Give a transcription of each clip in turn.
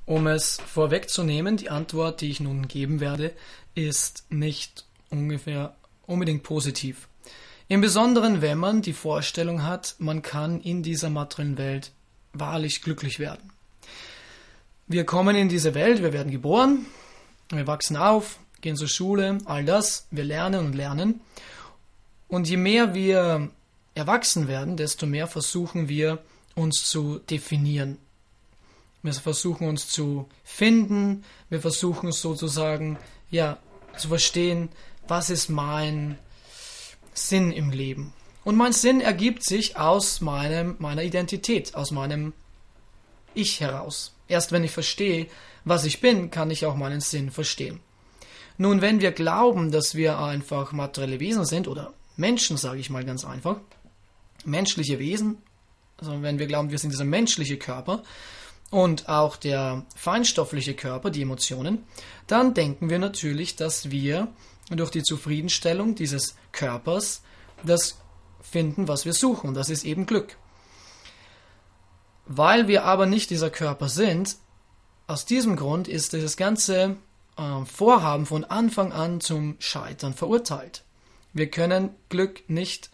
Um es vorwegzunehmen, die Antwort, die ich nun geben werde, ist nicht unbedingt positiv. Im Besonderen, wenn man die Vorstellung hat, man kann in dieser materiellen Welt wahrlich glücklich werden. Wir kommen in diese Welt, wir werden geboren, wir wachsen auf, gehen zur Schule, all das, wir lernen und lernen. Und je mehr wir erwachsen werden, desto mehr versuchen wir, uns zu definieren. Wir versuchen uns zu finden, wir versuchen sozusagen, zu verstehen, was ist mein Sinn im Leben. Und mein Sinn ergibt sich aus meiner Identität, aus meinem Ich heraus. Erst wenn ich verstehe, was ich bin, kann ich auch meinen Sinn verstehen. Nun, wenn wir glauben, dass wir einfach materielle Wesen sind, oder Menschen, sage ich mal ganz einfach, menschliche Wesen, also wenn wir glauben, wir sind dieser menschliche Körper und auch der feinstoffliche Körper, die Emotionen, dann denken wir natürlich, dass wir durch die Zufriedenstellung dieses Körpers das finden, was wir suchen. Das ist eben Glück. Weil wir aber nicht dieser Körper sind, aus diesem Grund ist dieses ganze Vorhaben von Anfang an zum Scheitern verurteilt. Wir können Glück nicht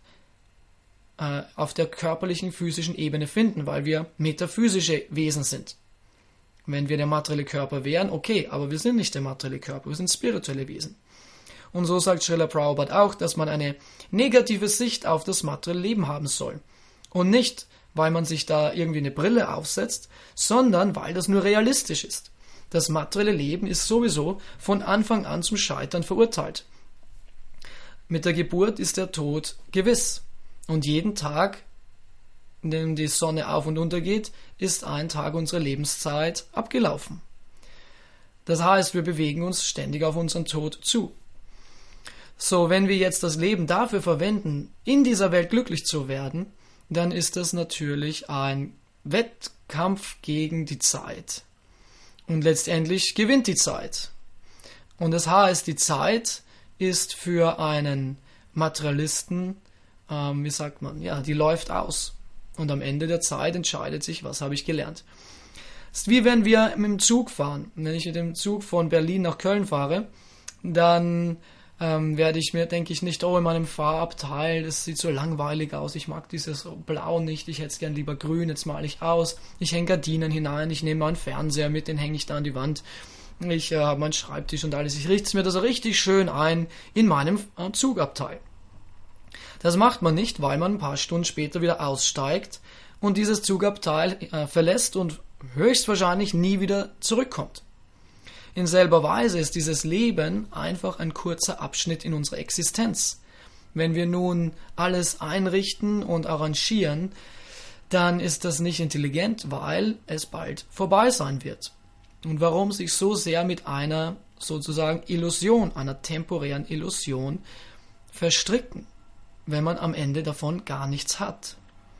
auf der körperlichen, physischen Ebene finden, weil wir metaphysische Wesen sind. Wenn wir der materielle Körper wären, okay, aber wir sind nicht der materielle Körper, wir sind spirituelle Wesen. Und so sagt Srila Prabhupada auch, dass man eine negative Sicht auf das materielle Leben haben soll. Und nicht, weil man sich da irgendwie eine Brille aufsetzt, sondern weil das nur realistisch ist. Das materielle Leben ist sowieso von Anfang an zum Scheitern verurteilt. Mit der Geburt ist der Tod gewiss. Und jeden Tag, in dem die Sonne auf und unter geht, ist ein Tag unserer Lebenszeit abgelaufen. Das heißt, wir bewegen uns ständig auf unseren Tod zu. So, wenn wir jetzt das Leben dafür verwenden, in dieser Welt glücklich zu werden, dann ist das natürlich ein Wettkampf gegen die Zeit. Und letztendlich gewinnt die Zeit. Und das heißt, die Zeit ist für einen Materialisten, die läuft aus. Und am Ende der Zeit entscheidet sich, was habe ich gelernt. Es ist wie wenn wir mit dem Zug fahren. Wenn ich mit dem Zug von Berlin nach Köln fahre, dann denke ich nicht, in meinem Farbteil, das sieht so langweilig aus, ich mag dieses Blau nicht, ich hätte es gern lieber grün, jetzt male ich aus, ich hänge Gardinen hinein, ich nehme meinen Fernseher mit, den hänge ich da an die Wand, ich habe meinen Schreibtisch und alles, ich richte es mir das richtig schön ein in meinem Zugabteil. Das macht man nicht, weil man ein paar Stunden später wieder aussteigt und dieses Zugabteil verlässt und höchstwahrscheinlich nie wieder zurückkommt. In selber Weise ist dieses Leben einfach ein kurzer Abschnitt in unserer Existenz. Wenn wir nun alles einrichten und arrangieren, dann ist das nicht intelligent, weil es bald vorbei sein wird. Und warum sich so sehr mit einer sozusagen Illusion, einer temporären Illusion verstricken, wenn man am Ende davon gar nichts hat?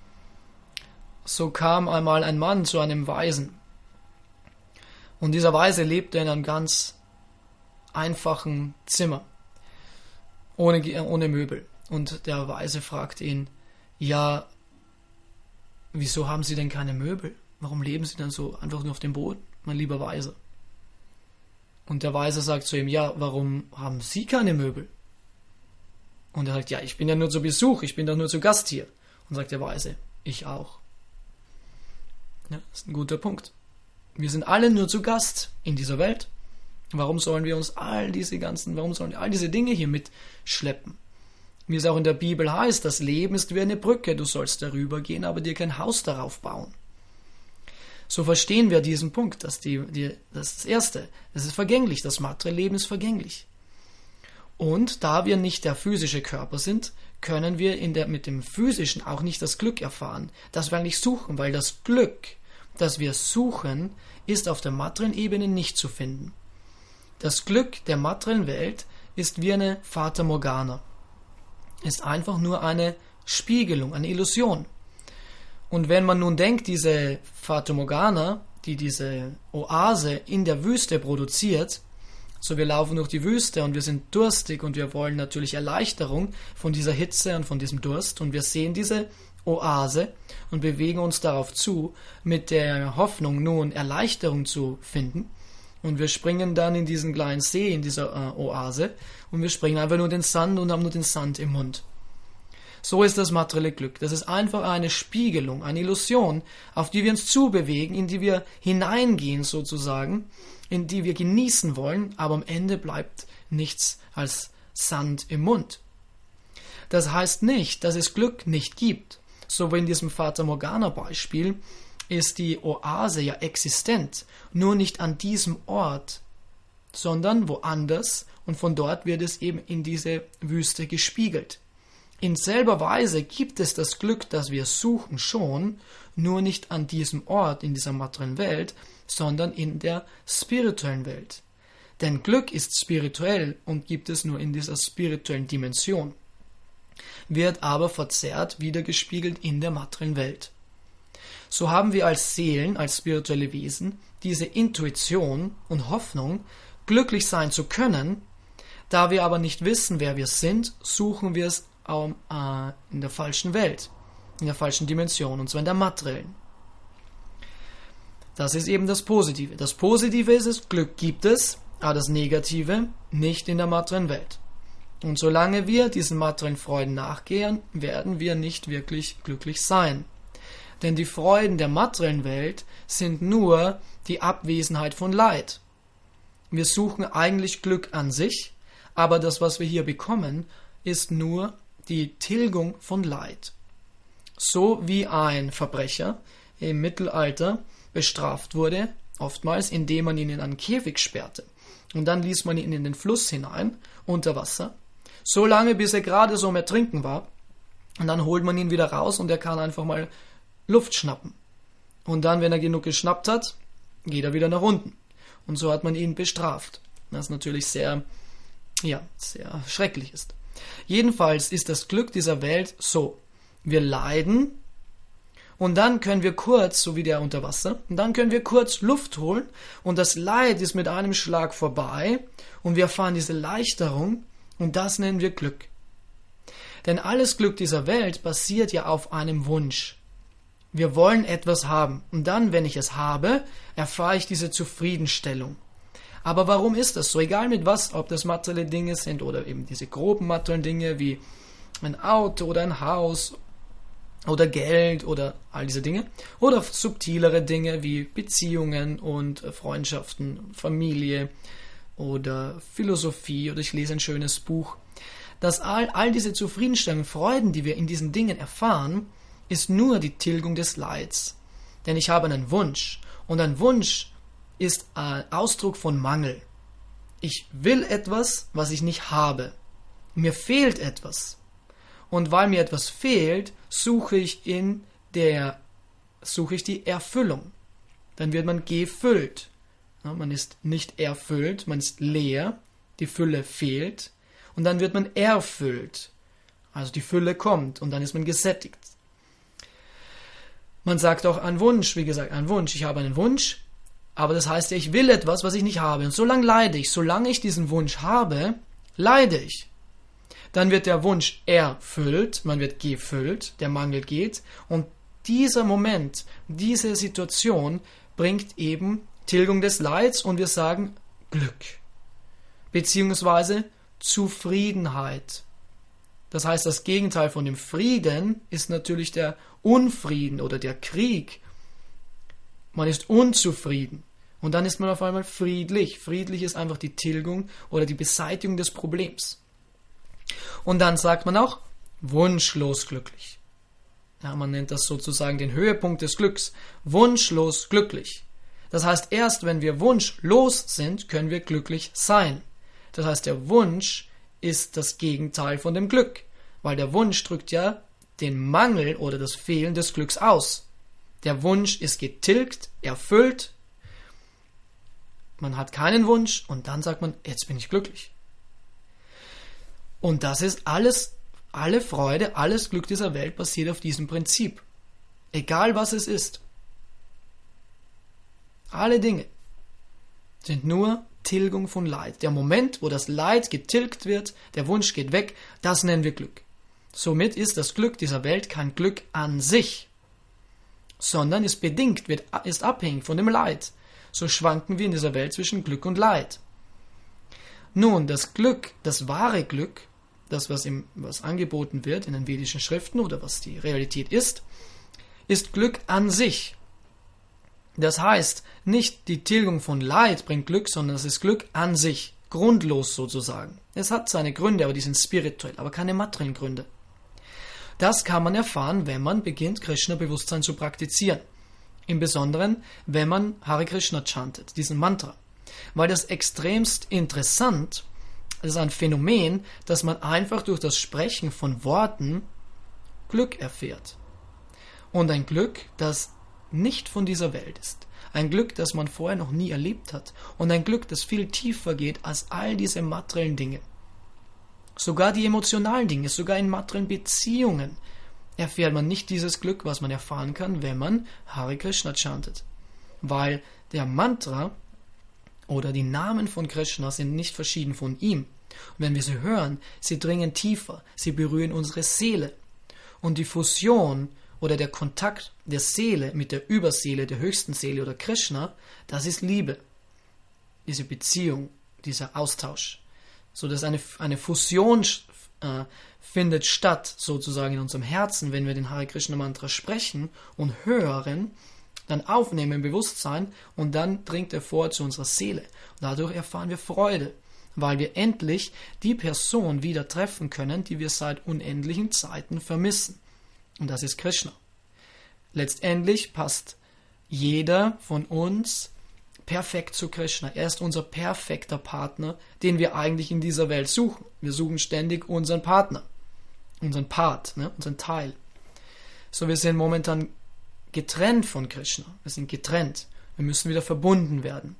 So kam einmal ein Mann zu einem Weisen. Und dieser Weise lebte in einem ganz einfachen Zimmer, ohne Möbel. Und der Weise fragte ihn, ja, wieso haben Sie denn keine Möbel? Warum leben Sie dann so einfach nur auf dem Boden, mein lieber Weise? Und der Weise sagt zu ihm, ja, warum haben Sie keine Möbel? Und er sagt, ja, ich bin ja nur zu Besuch, ich bin doch nur zu Gast hier. Und sagt der Weise, ich auch. Ja, das ist ein guter Punkt. Wir sind alle nur zu Gast in dieser Welt. Warum sollen wir all diese Dinge hier mitschleppen? Wie es auch in der Bibel heißt, das Leben ist wie eine Brücke, du sollst darüber gehen, aber dir kein Haus darauf bauen. So verstehen wir diesen Punkt, dass das ist das Erste, es ist vergänglich, das materielle Leben ist vergänglich. Und da wir nicht der physische Körper sind, können wir mit dem Physischen auch nicht das Glück erfahren, das wir eigentlich suchen, weil das Glück, das wir suchen, ist auf der materiellen Ebene nicht zu finden. Das Glück der materiellen Welt ist wie eine Fata Morgana, ist einfach nur eine Spiegelung, eine Illusion. Und wenn man nun denkt, diese Fata Morgana, die diese Oase in der Wüste produziert, so wir laufen durch die Wüste und wir sind durstig und wir wollen natürlich Erleichterung von dieser Hitze und von diesem Durst und wir sehen diese Oase und bewegen uns darauf zu, mit der Hoffnung, nun Erleichterung zu finden. Und wir springen dann in diesen kleinen See, in dieser Oase, und wir springen einfach nur den Sand und haben nur den Sand im Mund. So ist das materielle Glück. Das ist einfach eine Spiegelung, eine Illusion, auf die wir uns zubewegen, in die wir hineingehen sozusagen, in die wir genießen wollen, aber am Ende bleibt nichts als Sand im Mund. Das heißt nicht, dass es Glück nicht gibt. So wie in diesem Fata Morgana Beispiel ist die Oase ja existent, nur nicht an diesem Ort, sondern woanders, und von dort wird es eben in diese Wüste gespiegelt. In selber Weise gibt es das Glück, das wir suchen, schon, nur nicht an diesem Ort, in dieser materiellen Welt, sondern in der spirituellen Welt. Denn Glück ist spirituell und gibt es nur in dieser spirituellen Dimension, wird aber verzerrt wiedergespiegelt in der materiellen Welt. So haben wir als Seelen, als spirituelle Wesen, diese Intuition und Hoffnung, glücklich sein zu können. Da wir aber nicht wissen, wer wir sind, suchen wir es in der falschen Welt, in der falschen Dimension, und zwar in der materiellen. Das ist eben das Positive. Das Positive ist es, Glück gibt es, aber das Negative nicht in der materiellen Welt. Und solange wir diesen materiellen Freuden nachgehen, werden wir nicht wirklich glücklich sein. Denn die Freuden der materiellen Welt sind nur die Abwesenheit von Leid. Wir suchen eigentlich Glück an sich, aber das, was wir hier bekommen, ist nur die Tilgung von Leid. So wie ein Verbrecher im Mittelalter bestraft wurde, oftmals indem man ihn in einen Käfig sperrte. Und dann ließ man ihn in den Fluss hinein, unter Wasser, so lange bis er gerade so am Ertrinken war. Und dann holt man ihn wieder raus und er kann einfach mal Luft schnappen. Und dann, wenn er genug geschnappt hat, geht er wieder nach unten. Und so hat man ihn bestraft. Was natürlich sehr schrecklich ist. Jedenfalls ist das Glück dieser Welt so. Wir leiden und dann können wir kurz, so wie der unter Wasser, und dann können wir kurz Luft holen und das Leid ist mit einem Schlag vorbei und wir erfahren diese Erleichterung und das nennen wir Glück. Denn alles Glück dieser Welt basiert ja auf einem Wunsch. Wir wollen etwas haben und dann, wenn ich es habe, erfahre ich diese Zufriedenstellung. Aber warum ist das so? Egal mit was, ob das materielle Dinge sind oder eben diese groben materiellen Dinge wie ein Auto oder ein Haus oder Geld oder all diese Dinge. Oder subtilere Dinge wie Beziehungen und Freundschaften, Familie oder Philosophie oder ich lese ein schönes Buch. Dass all diese Zufriedenstellungen, Freuden, die wir in diesen Dingen erfahren, ist nur die Tilgung des Leids. Denn ich habe einen Wunsch und ein Wunsch ist ein Ausdruck von Mangel. Ich will etwas, was ich nicht habe. Mir fehlt etwas. Und weil mir etwas fehlt, suche ich die Erfüllung. Dann wird man gefüllt. Ja, man ist nicht erfüllt, man ist leer, die Fülle fehlt. Und dann wird man erfüllt. Also die Fülle kommt und dann ist man gesättigt. Man sagt auch ein Wunsch, wie gesagt, ein Wunsch. Ich habe einen Wunsch, aber das heißt ja, ich will etwas, was ich nicht habe. Und solange leide ich. Solange ich diesen Wunsch habe, leide ich. Dann wird der Wunsch erfüllt, man wird gefüllt, der Mangel geht. Und dieser Moment, diese Situation bringt eben Tilgung des Leids und wir sagen Glück. Beziehungsweise Zufriedenheit. Das heißt, das Gegenteil von dem Frieden ist natürlich der Unfrieden oder der Krieg. Man ist unzufrieden und dann ist man auf einmal friedlich. Friedlich ist einfach die Tilgung oder die Beseitigung des Problems. Und dann sagt man auch wunschlos glücklich. Ja, man nennt das sozusagen den Höhepunkt des Glücks. Wunschlos glücklich. Das heißt, erst wenn wir wunschlos sind, können wir glücklich sein. Das heißt, der Wunsch ist das Gegenteil von dem Glück, weil der Wunsch drückt ja den Mangel oder das Fehlen des Glücks aus. Der Wunsch ist getilgt, erfüllt, man hat keinen Wunsch und dann sagt man, jetzt bin ich glücklich. Und das ist alles, alle Freude, alles Glück dieser Welt basiert auf diesem Prinzip. Egal was es ist. Alle Dinge sind nur Tilgung von Leid. Der Moment, wo das Leid getilgt wird, der Wunsch geht weg, das nennen wir Glück. Somit ist das Glück dieser Welt kein Glück an sich, sondern ist bedingt, ist abhängig von dem Leid. So schwanken wir in dieser Welt zwischen Glück und Leid. Nun, das Glück, das wahre Glück, das, was angeboten wird in den vedischen Schriften oder was die Realität ist Glück an sich. Das heißt, nicht die Tilgung von Leid bringt Glück, sondern es ist Glück an sich, grundlos sozusagen. Es hat seine Gründe, aber die sind spirituell, aber keine materiellen Gründe. Das kann man erfahren, wenn man beginnt, Krishna-Bewusstsein zu praktizieren. Im Besonderen, wenn man Hare Krishna chantet, diesen Mantra. Weil das extremst interessant, das ist ein Phänomen, dass man einfach durch das Sprechen von Worten Glück erfährt. Und ein Glück, das nicht von dieser Welt ist. Ein Glück, das man vorher noch nie erlebt hat. Und ein Glück, das viel tiefer geht als all diese materiellen Dinge. Sogar die emotionalen Dinge, sogar in materiellen Beziehungen erfährt man nicht dieses Glück, was man erfahren kann, wenn man Hare Krishna chantet. Weil der Mantra oder die Namen von Krishna sind nicht verschieden von ihm. Und wenn wir sie hören, sie dringen tiefer, sie berühren unsere Seele. Und die Fusion oder der Kontakt der Seele mit der Überseele, der höchsten Seele oder Krishna, das ist Liebe. Diese Beziehung, dieser Austausch. So dass eine Fusion findet statt, sozusagen in unserem Herzen, wenn wir den Hare Krishna Mantra sprechen und hören, dann aufnehmen im Bewusstsein und dann dringt er vor zu unserer Seele. Und dadurch erfahren wir Freude, weil wir endlich die Person wieder treffen können, die wir seit unendlichen Zeiten vermissen. Und das ist Krishna. Letztendlich passt jeder von uns perfekt zu Krishna. Er ist unser perfekter Partner, den wir eigentlich in dieser Welt suchen. Wir suchen ständig unseren Partner, unseren Part, unseren Teil. So, wir sind momentan getrennt von Krishna. Wir sind getrennt. Wir müssen wieder verbunden werden.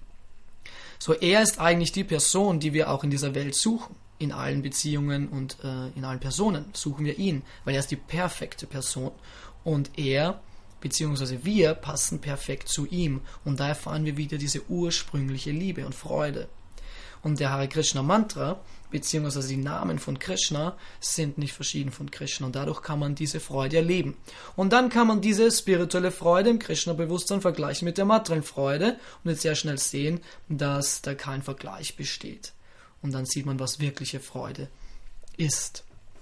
So, er ist eigentlich die Person, die wir auch in dieser Welt suchen. In allen Beziehungen und in allen Personen suchen wir ihn, weil er ist die perfekte Person und er bzw. wir passen perfekt zu ihm und da erfahren wir wieder diese ursprüngliche Liebe und Freude. Und der Hare Krishna Mantra bzw. die Namen von Krishna sind nicht verschieden von Krishna und dadurch kann man diese Freude erleben. Und dann kann man diese spirituelle Freude im Krishna-Bewusstsein vergleichen mit der materiellen Freude und jetzt sehr schnell sehen, dass da kein Vergleich besteht. Und dann sieht man, was wirkliche Freude ist.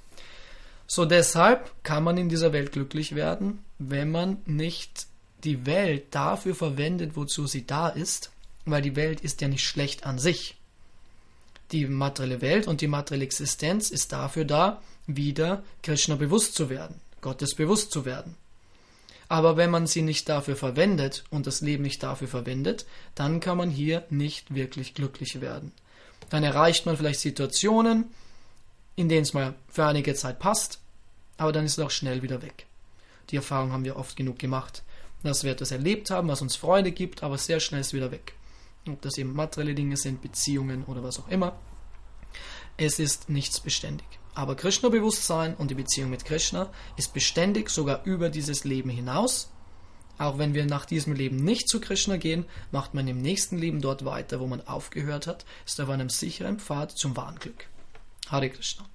So deshalb kann man in dieser Welt glücklich werden, wenn man nicht die Welt dafür verwendet, wozu sie da ist, weil die Welt ist ja nicht schlecht an sich. Die materielle Welt und die materielle Existenz ist dafür da, wieder Krishna bewusst zu werden, Gottes bewusst zu werden. Aber wenn man sie nicht dafür verwendet und das Leben nicht dafür verwendet, dann kann man hier nicht wirklich glücklich werden. Dann erreicht man vielleicht Situationen, in denen es mal für einige Zeit passt, aber dann ist es auch schnell wieder weg. Die Erfahrung haben wir oft genug gemacht, dass wir etwas erlebt haben, was uns Freude gibt, aber sehr schnell ist es wieder weg. Ob das eben materielle Dinge sind, Beziehungen oder was auch immer. Es ist nichts beständig. Aber Krishna-Bewusstsein und die Beziehung mit Krishna ist beständig, sogar über dieses Leben hinaus. Auch wenn wir nach diesem Leben nicht zu Krishna gehen, macht man im nächsten Leben dort weiter, wo man aufgehört hat, ist auf einem sicheren Pfad zum wahren Glück. Hare Krishna.